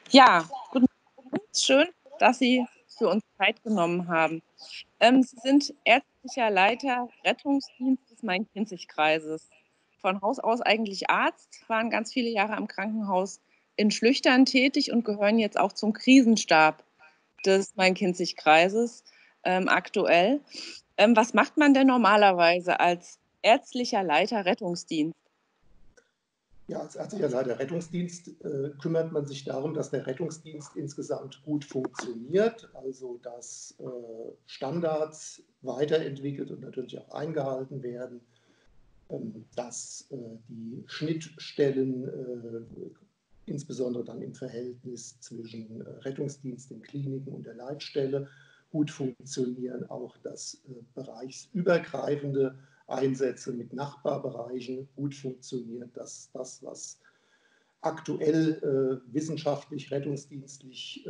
Ja, guten Morgen. Schön, dass Sie für uns Zeit genommen haben. Sie sind ärztlicher Leiter Rettungsdienst des Main-Kinzig-Kreises. Von Haus aus eigentlich Arzt, waren ganz viele Jahre am Krankenhaus in Schlüchtern tätig und gehören jetzt auch zum Krisenstab des Main-Kinzig-Kreises aktuell. Was macht man denn normalerweise als ärztlicher Leiter Rettungsdienst? Ja, als ärztlicher Leiter Rettungsdienst kümmert man sich darum, dass der Rettungsdienst insgesamt gut funktioniert, also dass Standards weiterentwickelt und natürlich auch eingehalten werden, dass die Schnittstellen, insbesondere dann im Verhältnis zwischen Rettungsdienst in Kliniken und der Leitstelle, gut funktionieren, auch dass bereichsübergreifende Einsätze mit Nachbarbereichen gut funktionieren, dass das, was aktuell wissenschaftlich, rettungsdienstlich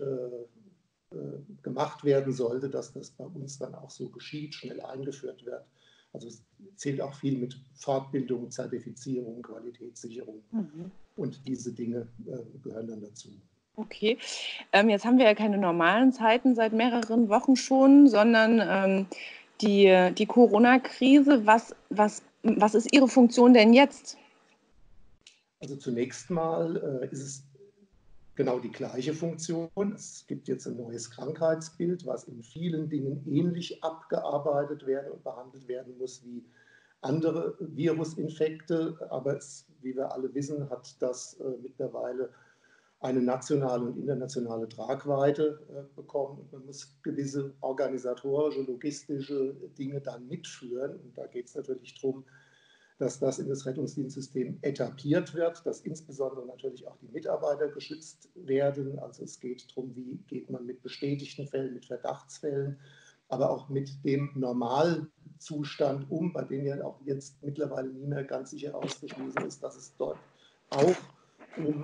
gemacht werden sollte, dass das bei uns dann auch so geschieht, schnell eingeführt wird. Also es zählt auch viel mit Fortbildung, Zertifizierung, Qualitätssicherung und diese Dinge gehören dann dazu. Okay, jetzt haben wir ja keine normalen Zeiten seit mehreren Wochen schon, sondern die Corona-Krise. Was ist Ihre Funktion denn jetzt? Also zunächst mal ist es genau die gleiche Funktion. Es gibt jetzt ein neues Krankheitsbild, was in vielen Dingen ähnlich abgearbeitet werden und behandelt werden muss wie andere Virusinfekte. Aber wie wir alle wissen, hat das mittlerweile eine nationale und internationale Tragweite bekommen. Und man muss gewisse organisatorische, logistische Dinge dann mitführen. Und da geht es natürlich darum, dass das in das Rettungsdienstsystem etabliert wird, dass insbesondere natürlich auch die Mitarbeiter geschützt werden. Also es geht darum, wie geht man mit bestätigten Fällen, mit Verdachtsfällen, aber auch mit dem Normalzustand um, bei dem ja auch jetzt mittlerweile nie mehr ganz sicher ausgeschlossen ist, dass es dort auch um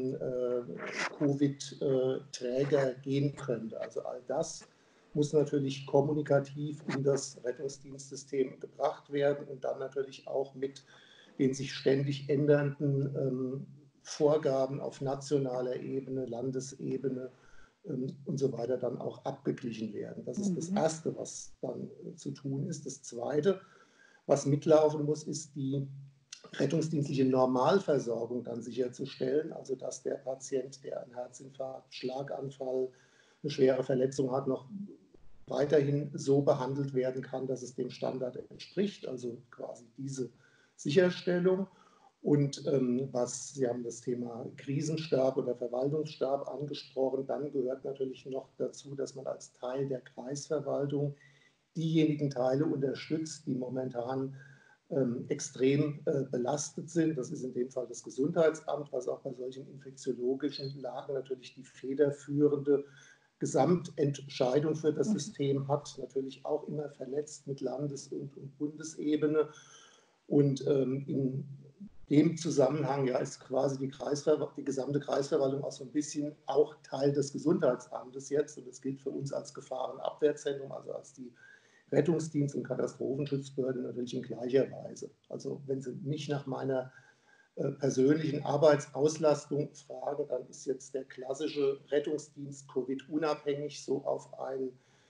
Covid-Träger gehen könnte. Also all das muss natürlich kommunikativ in das Rettungsdienstsystem gebracht werden und dann natürlich auch mit den sich ständig ändernden Vorgaben auf nationaler Ebene, Landesebene und so weiter dann auch abgeglichen werden. Das ist das Erste, was dann zu tun ist. Das Zweite, was mitlaufen muss, ist die rettungsdienstliche Normalversorgung dann sicherzustellen, also dass der Patient, der einen Herzinfarkt, Schlaganfall, eine schwere Verletzung hat, noch weiterhin so behandelt werden kann, dass es dem Standard entspricht, also quasi diese Sicherstellung. Und Sie haben das Thema Krisenstab oder Verwaltungsstab angesprochen, dann gehört natürlich noch dazu, dass man als Teil der Kreisverwaltung diejenigen Teile unterstützt, die momentan extrem belastet sind. Das ist in dem Fall das Gesundheitsamt, was auch bei solchen infektiologischen Lagen natürlich die federführende Gesamtentscheidung für das System hat, natürlich auch immer vernetzt mit Landes- und Bundesebene. Und in dem Zusammenhang ist quasi die gesamte Kreisverwaltung auch so ein bisschen auch Teil des Gesundheitsamtes jetzt. Und das gilt für uns als Gefahrenabwehrzentrum, also als die Rettungsdienst- und Katastrophenschutzbehörde natürlich in gleicher Weise. Also wenn Sie mich nach meiner persönlichen Arbeitsauslastung frage, dann ist jetzt der klassische Rettungsdienst Covid-unabhängig so auf ein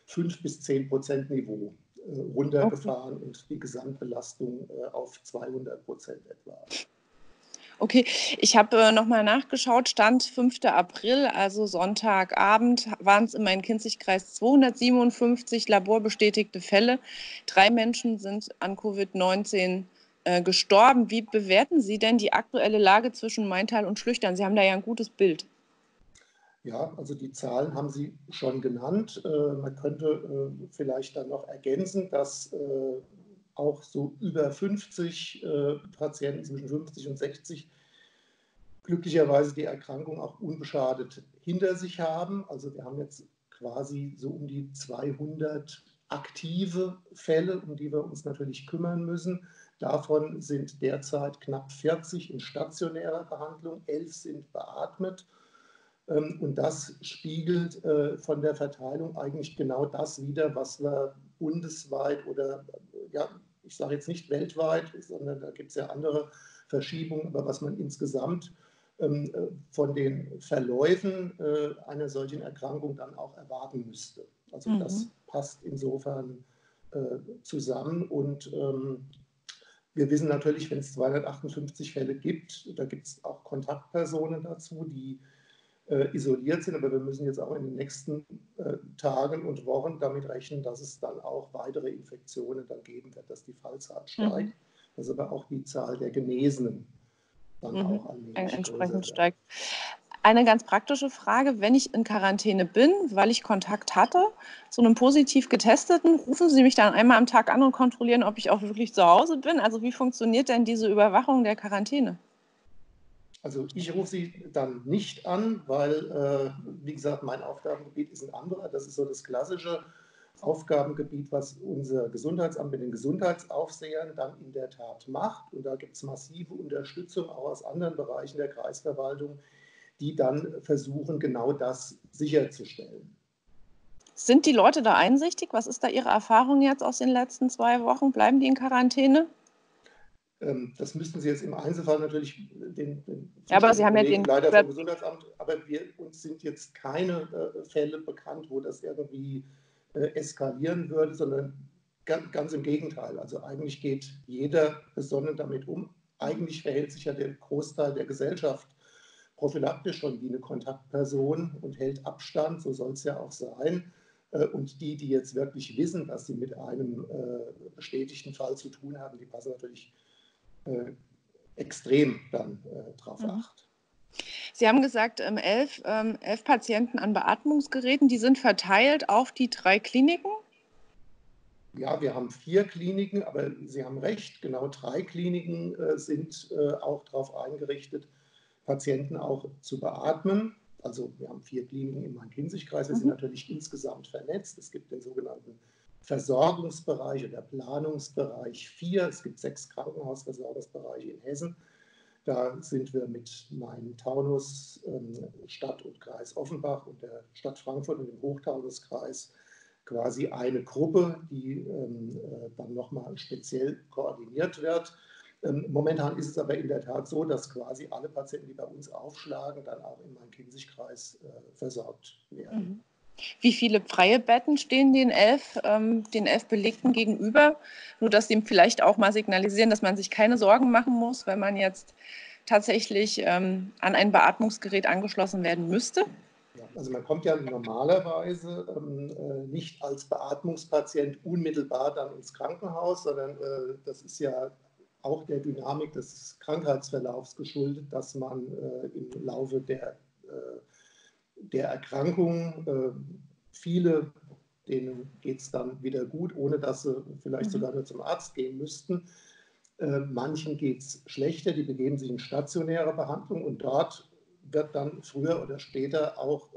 5-10% Niveau runtergefahren und die Gesamtbelastung auf 200% etwa. Okay, ich habe nochmal nachgeschaut, Stand 5. April, also Sonntagabend, waren es im Main-Kinzig-Kreis 257 laborbestätigte Fälle. 3 Menschen sind an Covid-19 gestorben. Wie bewerten Sie denn die aktuelle Lage zwischen Maintal und Schlüchtern? Sie haben da ja ein gutes Bild. Ja, also die Zahlen haben Sie schon genannt. Man könnte vielleicht dann noch ergänzen, dass auch so über 50 Patienten zwischen 50 und 60 glücklicherweise die Erkrankung auch unbeschadet hinter sich haben. Also wir haben jetzt quasi so um die 200 aktive Fälle, um die wir uns natürlich kümmern müssen. Davon sind derzeit knapp 40 in stationärer Behandlung, 11 sind beatmet. Und das spiegelt von der Verteilung eigentlich genau das wider, was wir bundesweit oder, ja, ich sage jetzt nicht weltweit, sondern da gibt es ja andere Verschiebungen, aber was man insgesamt von den Verläufen einer solchen Erkrankung dann auch erwarten müsste. Also das Mhm. passt insofern zusammen und wir wissen natürlich, wenn es 258 Fälle gibt, da gibt es auch Kontaktpersonen dazu, die isoliert sind, aber wir müssen jetzt auch in den nächsten Tagen und Wochen damit rechnen, dass es dann auch weitere Infektionen dann geben wird, dass die Fallzahl Mhm. steigt, dass aber auch die Zahl der Genesenen dann auch allmählich größer Entsprechend wird. steigt. Eine ganz praktische Frage, wenn ich in Quarantäne bin, weil ich Kontakt hatte zu einem positiv Getesteten, rufen Sie mich dann einmal am Tag an und kontrollieren, ob ich auch wirklich zu Hause bin? Also wie funktioniert denn diese Überwachung der Quarantäne? Also ich rufe Sie dann nicht an, weil, wie gesagt, mein Aufgabengebiet ist ein anderer. Das ist so das klassische Aufgabengebiet, was unser Gesundheitsamt mit den Gesundheitsaufsehern dann in der Tat macht. Und da gibt es massive Unterstützung auch aus anderen Bereichen der Kreisverwaltung, die dann versuchen, genau das sicherzustellen. Sind die Leute da einsichtig? Was ist da Ihre Erfahrung jetzt aus den letzten 2 Wochen? Bleiben die in Quarantäne? Das müssten Sie jetzt im Einzelfall natürlich den Ja, aber Sie zuständigen haben ja Kollegen den leider Über vom Gesundheitsamt, aber uns sind jetzt keine Fälle bekannt, wo das irgendwie eskalieren würde, sondern ganz im Gegenteil. Also eigentlich geht jeder besonnen damit um. Eigentlich verhält sich ja der Großteil der Gesellschaft prophylaktisch schon wie eine Kontaktperson und hält Abstand, so soll es ja auch sein. Und die jetzt wirklich wissen, dass sie mit einem bestätigten Fall zu tun haben, die passen natürlich extrem dann drauf Mhm. acht. Sie haben gesagt, 11 Patienten an Beatmungsgeräten, die sind verteilt auf die 3 Kliniken? Ja, wir haben 4 Kliniken, aber Sie haben recht, genau 3 Kliniken sind auch darauf eingerichtet, Patienten auch zu beatmen. Also wir haben 4 Kliniken im Main-Kinzig-Kreis. Wir sind Mhm. natürlich insgesamt vernetzt. Es gibt den sogenannten Versorgungsbereich oder Planungsbereich 4. Es gibt 6 Krankenhausversorgungsbereiche in Hessen. Da sind wir mit Main-Taunus, Stadt und Kreis Offenbach und der Stadt Frankfurt und dem Hochtaunuskreis quasi eine Gruppe, die dann nochmal speziell koordiniert wird. Momentan ist es aber in der Tat so, dass quasi alle Patienten, die bei uns aufschlagen, dann auch im Main-Kinzig-Kreis versorgt werden. Mhm. Wie viele freie Betten stehen den 11 Belegten gegenüber? Nur, dass Sie vielleicht auch mal signalisieren, dass man sich keine Sorgen machen muss, wenn man jetzt tatsächlich an ein Beatmungsgerät angeschlossen werden müsste. Ja, also man kommt ja normalerweise nicht als Beatmungspatient unmittelbar dann ins Krankenhaus, sondern das ist ja auch der Dynamik des Krankheitsverlaufs geschuldet, dass man im Laufe der Erkrankung viele, denen geht es dann wieder gut, ohne dass sie vielleicht Mhm. sogar nur zum Arzt gehen müssten. Manchen geht es schlechter, die begeben sich in stationäre Behandlung und dort wird dann früher oder später auch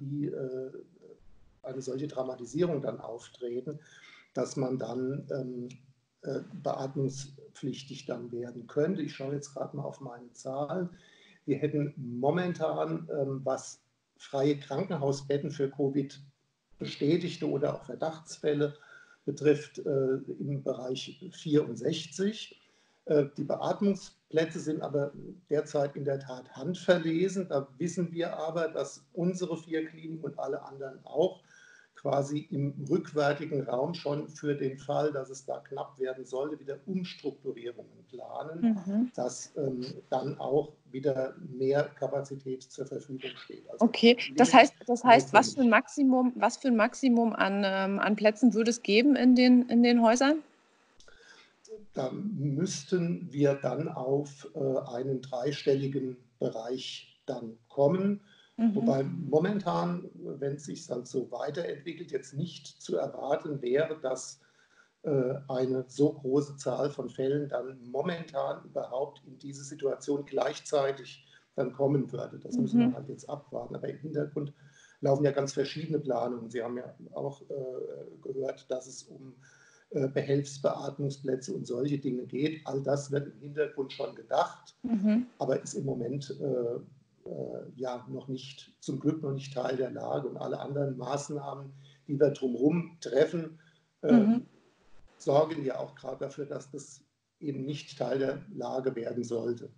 eine solche Dramatisierung dann auftreten, dass man dann beatmungspflichtig dann werden könnte. Ich schaue jetzt gerade mal auf meine Zahlen. Wir hätten momentan, was freie Krankenhausbetten für Covid bestätigte oder auch Verdachtsfälle betrifft, im Bereich 64. Die Beatmungsplätze sind aber derzeit in der Tat handverlesen. Da wissen wir aber, dass unsere 4 Kliniken und alle anderen auch quasi im rückwärtigen Raum schon für den Fall, dass es da knapp werden sollte, wieder Umstrukturierungen planen, Mhm. dass dann auch wieder mehr Kapazität zur Verfügung steht. Also Okay, Limit das haben wir jetzt heißt, noch nicht. Was für ein Maximum an Plätzen würde es geben in den Häusern? Da müssten wir dann auf einen dreistelligen Bereich dann kommen. Mhm. Wobei momentan, wenn es sich dann so weiterentwickelt, jetzt nicht zu erwarten wäre, dass eine so große Zahl von Fällen dann momentan überhaupt in diese Situation gleichzeitig dann kommen würde. Das müssen wir Mhm. halt jetzt abwarten. Aber im Hintergrund laufen ja ganz verschiedene Planungen. Sie haben ja auch gehört, dass es um Behelfsbeatmungsplätze und solche Dinge geht. All das wird im Hintergrund schon gedacht, Mhm. aber ist im Moment ja noch nicht, zum Glück noch nicht Teil der Lage. Und alle anderen Maßnahmen, die wir drumherum treffen, Mhm. sorgen ja auch gerade dafür, dass das eben nicht Teil der Lage werden sollte.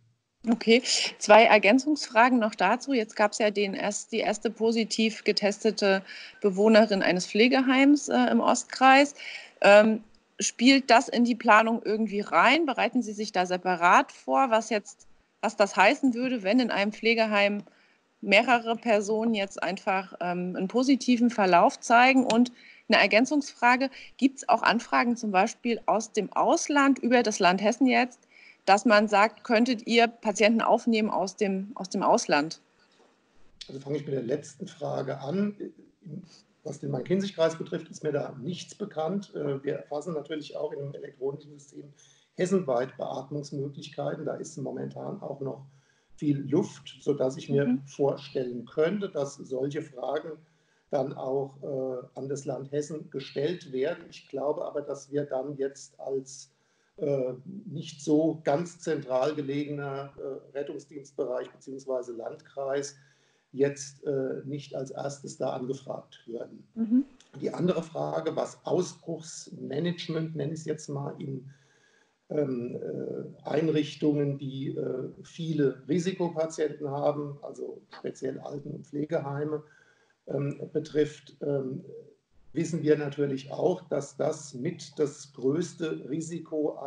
Okay, 2 Ergänzungsfragen noch dazu. Jetzt gab es ja die erste positiv getestete Bewohnerin eines Pflegeheims, im Ostkreis. Ähm, Spielt das in die Planung irgendwie rein? Bereiten Sie sich da separat vor, was das heißen würde, wenn in einem Pflegeheim mehrere Personen jetzt einfach, 'n positiven Verlauf zeigen? Und eine Ergänzungsfrage: Gibt es auch Anfragen zum Beispiel aus dem Ausland, über das Land Hessen jetzt, dass man sagt, könntet ihr Patienten aufnehmen aus dem Ausland? Also fange ich mit der letzten Frage an. Was den Main-Kinzig-Kreis betrifft, ist mir da nichts bekannt. Wir erfassen natürlich auch in dem elektronischen System hessenweit Beatmungsmöglichkeiten. Da ist momentan auch noch viel Luft, sodass ich mir vorstellen könnte, dass solche Fragen dann auch an das Land Hessen gestellt werden. Ich glaube aber, dass wir dann jetzt als nicht so ganz zentral gelegener Rettungsdienstbereich bzw. Landkreis jetzt nicht als erstes da angefragt würden. Mhm. Die andere Frage, was Ausbruchsmanagement, nenne ich es jetzt mal, in Einrichtungen, die viele Risikopatienten haben, also speziell Alten- und Pflegeheime betrifft, wissen wir natürlich auch, dass das mit das größte Risiko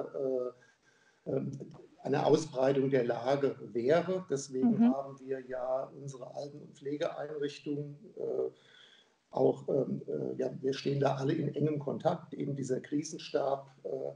einer Ausbreitung der Lage wäre. Deswegen haben wir ja unsere Alten- und Pflegeeinrichtungen auch, ja, wir stehen da alle in engem Kontakt. Eben dieser Krisenstab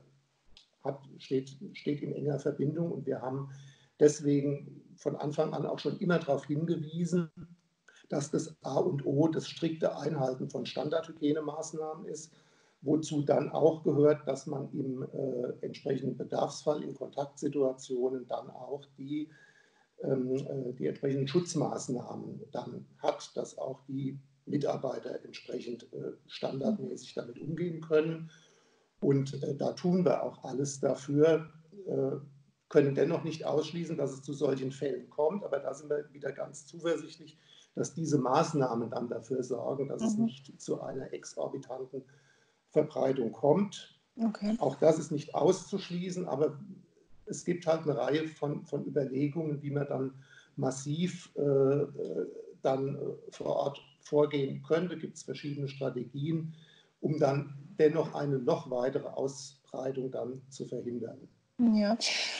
steht in enger Verbindung und wir haben deswegen von Anfang an auch schon immer darauf hingewiesen, dass das A und O das strikte Einhalten von Standardhygienemaßnahmen ist, wozu dann auch gehört, dass man im entsprechenden Bedarfsfall in Kontaktsituationen dann auch die entsprechenden Schutzmaßnahmen dann hat, dass auch die Mitarbeiter entsprechend standardmäßig damit umgehen können. Und da tun wir auch alles dafür, können dennoch nicht ausschließen, dass es zu solchen Fällen kommt, aber da sind wir wieder ganz zuversichtlich, dass diese Maßnahmen dann dafür sorgen, dass es nicht zu einer exorbitanten Verbreitung kommt. Okay. Auch das ist nicht auszuschließen, aber es gibt halt eine Reihe von Überlegungen, wie man dann massiv dann vor Ort vorgehen könnte. Gibt es verschiedene Strategien, um dann dennoch eine noch weitere Ausbreitung dann zu verhindern. Ja.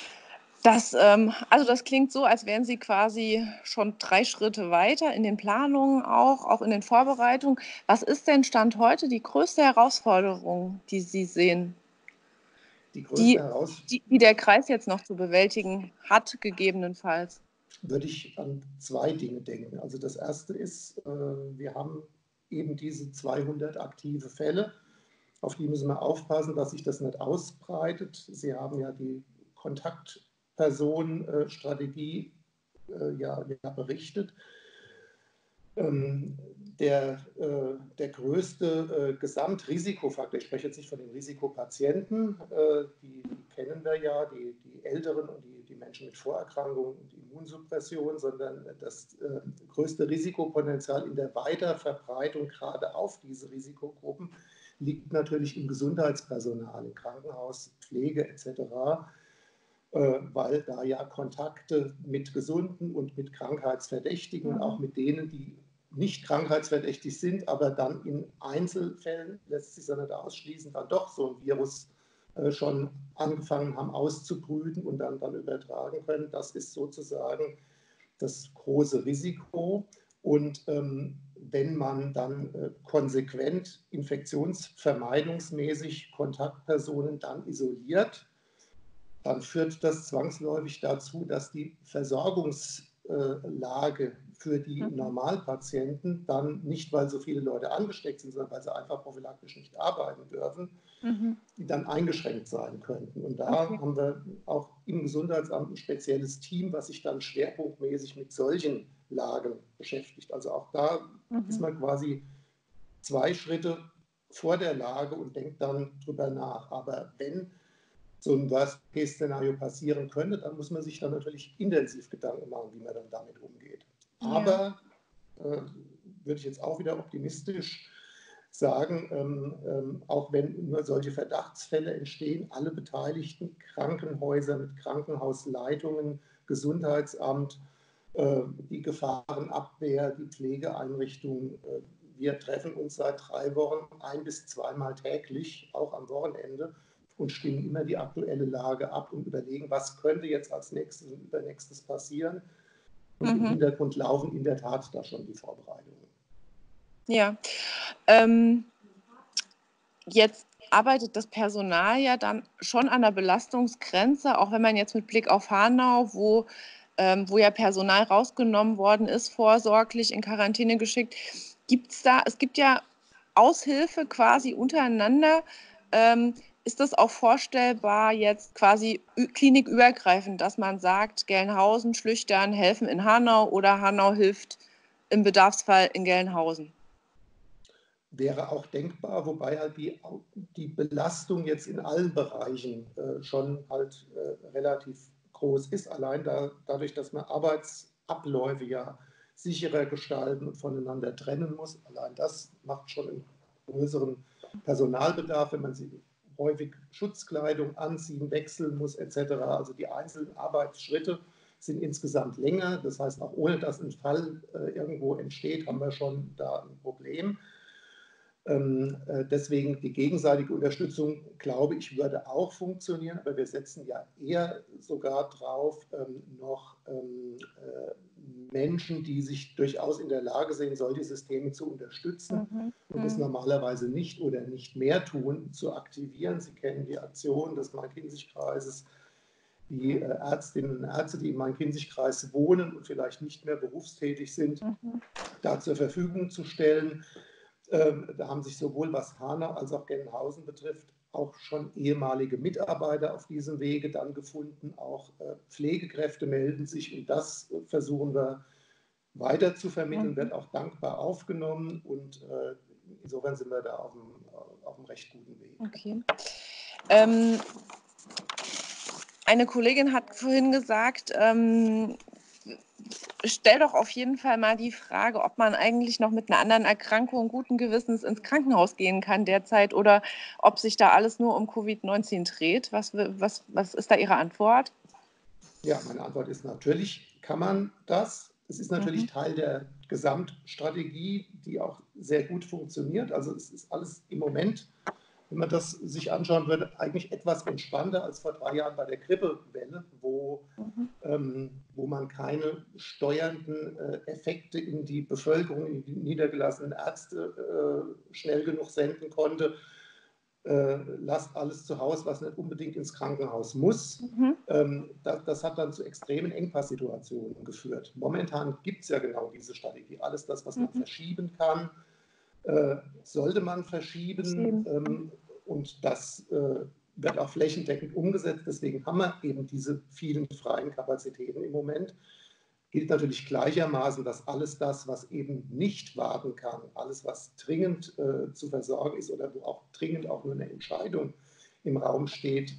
Also das klingt so, als wären Sie quasi schon 3 Schritte weiter in den Planungen auch in den Vorbereitungen. Was ist denn Stand heute die größte Herausforderung, die Sie sehen, Die größte die Herausforderung die der Kreis jetzt noch zu bewältigen hat, gegebenenfalls? würde ich an zwei Dinge denken. Also das erste ist, wir haben eben diese 200 aktive Fälle. Auf die müssen wir aufpassen, dass sich das nicht ausbreitet. Sie haben ja die Kontaktpersonenstrategie ja berichtet. Der größte Gesamtrisikofaktor, ich spreche jetzt nicht von den Risikopatienten, die kennen wir ja, die Älteren und die Menschen mit Vorerkrankungen und Immunsuppression, sondern das größte Risikopotenzial in der Weiterverbreitung gerade auf diese Risikogruppen liegt natürlich im Gesundheitspersonal, im Krankenhaus, Pflege etc., weil da ja Kontakte mit Gesunden und mit Krankheitsverdächtigen und auch mit denen, die nicht krankheitsverdächtig sind, aber dann in Einzelfällen, lässt sich ja nicht ausschließen, dann doch so ein Virus schon angefangen haben auszubrüten und dann übertragen können. Das ist sozusagen das große Risiko. Und wenn man dann konsequent infektionsvermeidungsmäßig Kontaktpersonen dann isoliert, dann führt das zwangsläufig dazu, dass die Versorgungslage für die Normalpatienten dann nicht, weil so viele Leute angesteckt sind, sondern weil sie einfach prophylaktisch nicht arbeiten dürfen, die dann eingeschränkt sein könnten. Und da Okay. haben wir auch im Gesundheitsamt ein spezielles Team, was sich dann schwerpunktmäßig mit solchen Lagen beschäftigt. Also auch da ist man quasi 2 Schritte vor der Lage und denkt dann drüber nach. Aber wenn so ein Worst-Case-Szenario passieren könnte, dann muss man sich dann natürlich intensiv Gedanken machen, wie man dann damit umgeht. Aber würde ich jetzt auch wieder optimistisch sagen, auch wenn nur solche Verdachtsfälle entstehen, alle beteiligten Krankenhäuser mit Krankenhausleitungen Gesundheitsamt, die Gefahrenabwehr, die Pflegeeinrichtungen. Wir treffen uns seit 3 Wochen 1- bis 2-mal täglich, auch am Wochenende, und stimmen immer die aktuelle Lage ab und überlegen, was könnte jetzt als nächstes und übernächstes passieren. Und im Hintergrund laufen in der Tat da schon die Vorbereitungen. Ja. Jetzt arbeitet das Personal ja dann schon an der Belastungsgrenze, auch wenn man jetzt mit Blick auf Hanau, wo ja Personal rausgenommen worden ist, vorsorglich in Quarantäne geschickt, es gibt ja Aushilfe quasi untereinander. Ist das auch vorstellbar jetzt quasi klinikübergreifend, dass man sagt, Gelnhausen, Schlüchtern helfen in Hanau oder Hanau hilft im Bedarfsfall in Gelnhausen? Wäre auch denkbar, wobei halt die Belastung jetzt in allen Bereichen schon halt relativ groß ist. Allein dadurch, dass man Arbeitsabläufe ja sicherer gestalten und voneinander trennen muss. Allein das macht schon einen größeren Personalbedarf, wenn man sie häufig Schutzkleidung anziehen, wechseln muss etc. Also die einzelnen Arbeitsschritte sind insgesamt länger. Das heißt, auch ohne dass ein Fall irgendwo entsteht, haben wir schon da ein Problem. Deswegen die gegenseitige Unterstützung, glaube ich, würde auch funktionieren, aber wir setzen ja eher sogar drauf, noch Menschen, die sich durchaus in der Lage sehen, solche Systeme zu unterstützen und es normalerweise nicht oder nicht mehr tun, zu aktivieren. Sie kennen die Aktion des Main-Kinzig-Kreises, die Ärztinnen und Ärzte, die im Main-Kinzig-Kreis wohnen und vielleicht nicht mehr berufstätig sind, da zur Verfügung zu stellen. Da haben sich sowohl was Hanau als auch Gelnhausen betrifft, auch schon ehemalige Mitarbeiter auf diesem Wege dann gefunden. Auch Pflegekräfte melden sich und das versuchen wir weiter zu vermitteln, wird auch dankbar aufgenommen und insofern sind wir da auf einem recht guten Weg. Okay. Eine Kollegin hat vorhin gesagt, stell doch auf jeden Fall mal die Frage, ob man eigentlich noch mit einer anderen Erkrankung guten Gewissens ins Krankenhaus gehen kann derzeit oder ob sich da alles nur um Covid-19 dreht. Was ist da Ihre Antwort? Ja, meine Antwort ist natürlich, kann man das. Es ist natürlich Teil der Gesamtstrategie, die auch sehr gut funktioniert. Also es ist alles im Moment, wenn man das sich anschauen würde, eigentlich etwas entspannter als vor 3 Jahren bei der Grippewelle, wo man keine steuernden Effekte in die Bevölkerung, in die niedergelassenen Ärzte schnell genug senden konnte. Lasst alles zu Hause, was nicht unbedingt ins Krankenhaus muss. Das hat dann zu extremen Engpasssituationen geführt. Momentan gibt es ja genau diese Strategie. Alles das, was man verschieben kann, sollte man verschieben. Und das wird auch flächendeckend umgesetzt. Deswegen haben wir eben diese vielen freien Kapazitäten im Moment. Gilt natürlich gleichermaßen, dass alles das, was eben nicht warten kann, alles, was dringend zu versorgen ist oder wo auch dringend auch nur eine Entscheidung im Raum steht,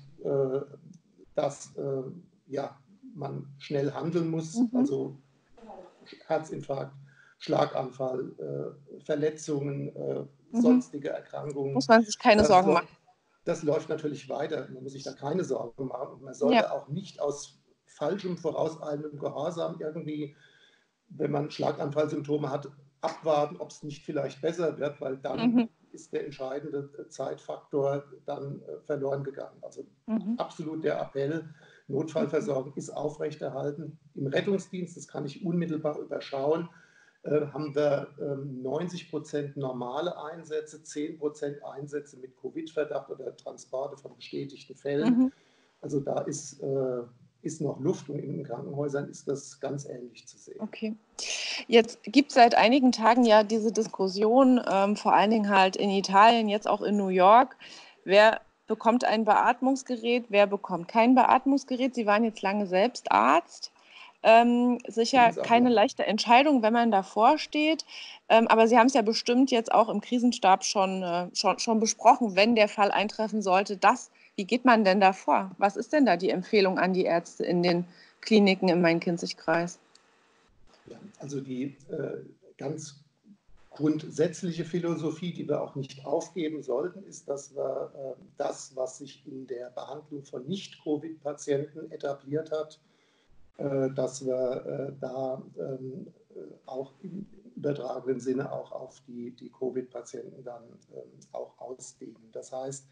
dass ja, man schnell handeln muss, also Herzinfarkt, Schlaganfall, Verletzungen, sonstige Erkrankungen. Muss man sich keine Sorgen machen. Das läuft natürlich weiter. Man muss sich da keine Sorgen machen. Und man sollte auch nicht aus falschem, vorauseilendem Gehorsam irgendwie, wenn man Schlaganfallsymptome hat, abwarten, ob es nicht vielleicht besser wird, weil dann ist der entscheidende Zeitfaktor dann verloren gegangen. Also absolut der Appell, Notfallversorgung ist aufrechterhalten. Im Rettungsdienst, das kann ich unmittelbar überschauen, haben wir 90% normale Einsätze, 10% Einsätze mit Covid-Verdacht oder Transporte von bestätigten Fällen. Also da ist noch Luft und in den Krankenhäusern ist das ganz ähnlich zu sehen. Okay. Jetzt gibt es seit einigen Tagen ja diese Diskussion, vor allen Dingen halt in Italien, jetzt auch in New York, wer bekommt ein Beatmungsgerät, wer bekommt kein Beatmungsgerät. Sie waren jetzt lange selbst Arzt. Sicher keine leichte Entscheidung, wenn man davor steht. Aber Sie haben es ja bestimmt jetzt auch im Krisenstab schon besprochen, wenn der Fall eintreffen sollte. Wie geht man denn da vor? Was ist denn da die Empfehlung an die Ärzte in den Kliniken im Main-Kinzig-Kreis? Ja, also die ganz grundsätzliche Philosophie, die wir auch nicht aufgeben sollten, ist, dass wir das, was sich in der Behandlung von Nicht-Covid-Patienten etabliert hat, dass wir da auch im übertragenen Sinne auch auf die Covid-Patienten dann auch ausdehnen. Das heißt,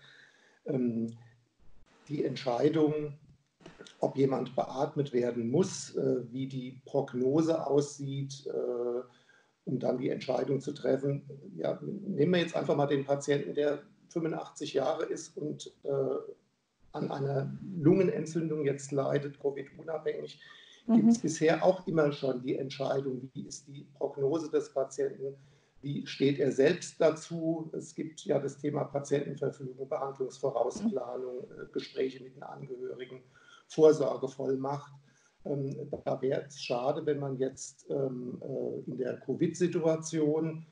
die Entscheidung, ob jemand beatmet werden muss, wie die Prognose aussieht, um dann die Entscheidung zu treffen. Ja, nehmen wir jetzt einfach mal den Patienten, der 85 Jahre ist und an einer Lungenentzündung jetzt leidet, Covid-unabhängig, gibt es bisher auch immer schon die Entscheidung, wie ist die Prognose des Patienten, wie steht er selbst dazu. Es gibt ja das Thema Patientenverfügung, Behandlungsvorausplanung, Gespräche mit den Angehörigen, Vorsorgevollmacht. Da wäre es schade, wenn man jetzt in der Covid-Situation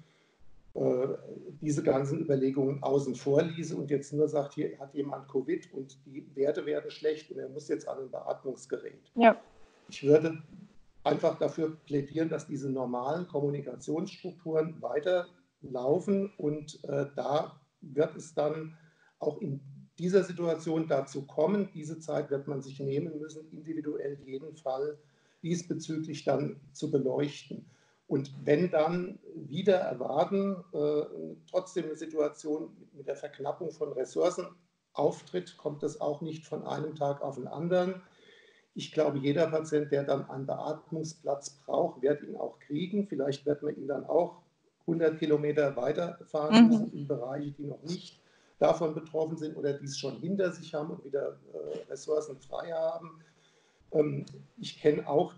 diese ganzen Überlegungen außen vor ließe und jetzt nur sagt, hier hat jemand Covid und die Werte werden schlecht und er muss jetzt an ein Beatmungsgerät. Ja. Ich würde einfach dafür plädieren, dass diese normalen Kommunikationsstrukturen weiterlaufen und da wird es dann auch in dieser Situation dazu kommen. Diese Zeit wird man sich nehmen müssen, individuell jeden Fall diesbezüglich dann zu beleuchten. Und wenn dann wieder erwarten, trotzdem eine Situation mit der Verknappung von Ressourcen auftritt, kommt das auch nicht von einem Tag auf den anderen. Ich glaube, jeder Patient, der dann einen Beatmungsplatz braucht, wird ihn auch kriegen. Vielleicht wird man ihn dann auch 100 Kilometer weiterfahren müssen in Bereiche, die noch nicht davon betroffen sind oder die es schon hinter sich haben und wieder Ressourcen frei haben. Ich kenne auch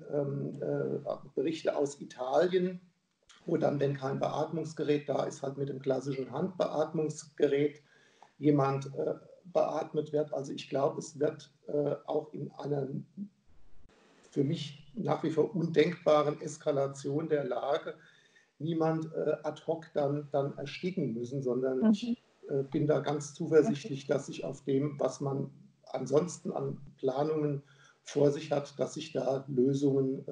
Berichte aus Italien, wo dann, wenn kein Beatmungsgerät da ist, halt mit dem klassischen Handbeatmungsgerät jemand beatmet wird. Also ich glaube, es wird auch in einer für mich nach wie vor undenkbaren Eskalation der Lage niemand ad hoc dann ersticken müssen, sondern ich bin da ganz zuversichtlich, dass sich auf dem, was man ansonsten an Planungen vor sich hat, dass sich da Lösungen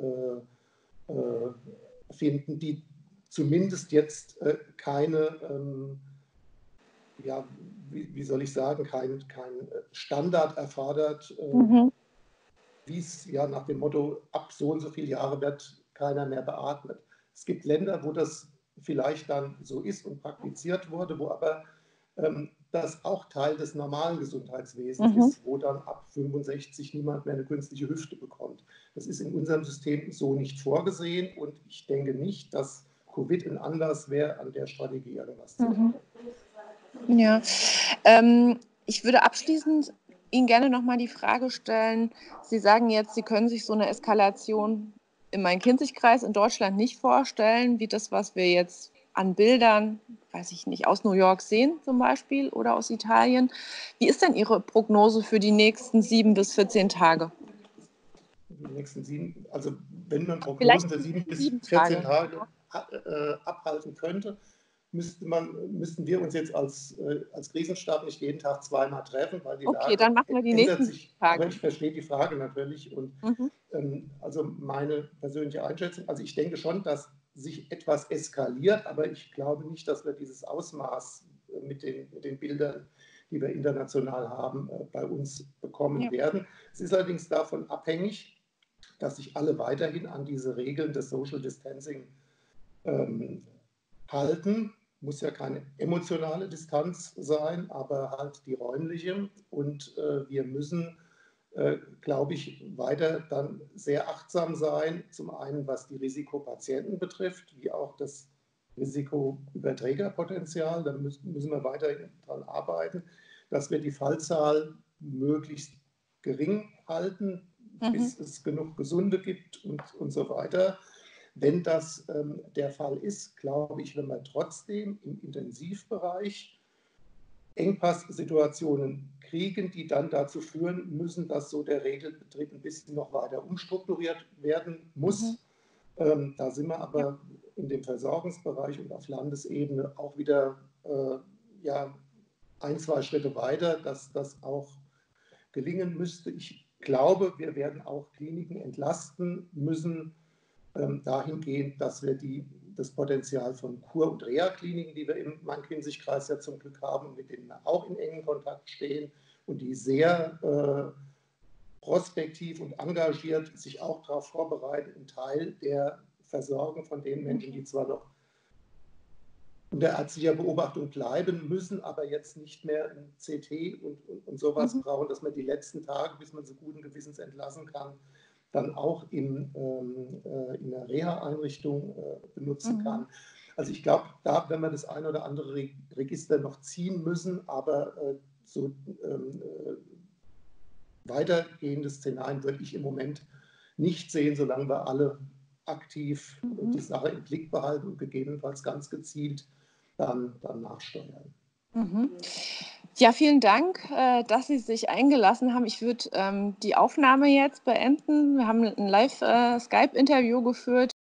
finden, die zumindest jetzt keine, ja, wie soll ich sagen, kein Standard erfordert, wie es ja nach dem Motto, ab so und so viele Jahre wird keiner mehr beatmet. Es gibt Länder, wo das vielleicht dann so ist und praktiziert wurde, wo aber das auch Teil des normalen Gesundheitswesens ist, wo dann ab 65 niemand mehr eine künstliche Hüfte bekommt. Das ist in unserem System so nicht vorgesehen und ich denke nicht, dass Covid ein Anlass wäre, an der Strategie irgendwas zu ändern. Ja, ich würde abschließend Ihnen gerne noch mal die Frage stellen, Sie sagen jetzt, Sie können sich so eine Eskalation im Main-Kinzig-Kreis in Deutschland nicht vorstellen, wie das, was wir jetzt an Bildern, weiß ich nicht, aus New York sehen zum Beispiel oder aus Italien. Wie ist denn Ihre Prognose für die nächsten 7 bis 14 Tage? Die nächsten 7, also wenn man Prognosen Vielleicht für 7 bis 7 14 Tage. Tage abhalten könnte, müssten wir uns jetzt als Krisenstab nicht jeden Tag zweimal treffen, weil die Okay, Lage dann machen wir die ändert nächsten sich. Tage. Aber ich verstehe die Frage natürlich. Und also meine persönliche Einschätzung, also ich denke schon, dass sich etwas eskaliert, aber ich glaube nicht, dass wir dieses Ausmaß mit den Bildern, die wir international haben, bei uns bekommen werden. Es ist allerdings davon abhängig, dass sich alle weiterhin an diese Regeln des Social Distancing halten. Muss ja keine emotionale Distanz sein, aber halt die räumliche. Und wir müssen, glaube ich, weiter dann sehr achtsam sein. Zum einen, was die Risikopatienten betrifft, wie auch das Risikoüberträgerpotenzial. Da müssen wir weiterhin daran arbeiten, dass wir die Fallzahl möglichst gering halten, bis es genug Gesunde gibt und so weiter. Wenn das der Fall ist, glaube ich, wenn wir trotzdem im Intensivbereich Engpasssituationen kriegen, die dann dazu führen müssen, dass so der Regelbetrieb ein bisschen noch weiter umstrukturiert werden muss. Da sind wir aber in dem Versorgungsbereich und auf Landesebene auch wieder ja, 1, 2 Schritte weiter, dass das auch gelingen müsste. Ich glaube, wir werden auch Kliniken entlasten müssen, dahingehend, dass wir das Potenzial von Kur- und Reha-Kliniken, die wir im Main-Kinzig-Kreis ja zum Glück haben, mit denen wir auch in engen Kontakt stehen und die sehr prospektiv und engagiert sich auch darauf vorbereiten, einen Teil der Versorgung von den Menschen, die zwar noch unter ärztlicher Beobachtung bleiben müssen, aber jetzt nicht mehr ein CT und sowas Mhm. brauchen, dass man die letzten Tage, bis man sie guten Gewissens entlassen kann, dann auch in einer Reha-Einrichtung benutzen Mhm. kann. Also ich glaube, da werden wir das ein oder andere Register noch ziehen müssen, aber so weitergehende Szenarien würde ich im Moment nicht sehen, solange wir alle aktiv die Mhm. Sache im Blick behalten und gegebenenfalls ganz gezielt dann nachsteuern. Mhm. Ja, vielen Dank, dass Sie sich eingelassen haben. Ich würde die Aufnahme jetzt beenden. Wir haben ein Live-Skype-Interview geführt.